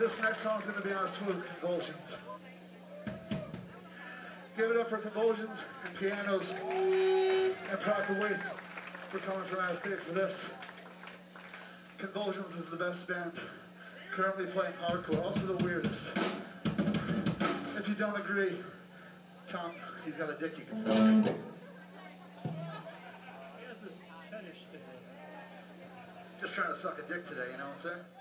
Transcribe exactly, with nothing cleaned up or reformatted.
This next song's gonna be on Smooth Convulsions. Give it up for Convulsions and Pianos and Proper Waste for coming from out of state for this. Convulsions is the best band currently playing hardcore, also the weirdest. If you don't agree, Tom, he's got a dick you can suck. He has this fetish today. Just trying to suck a dick today, you know what I'm saying?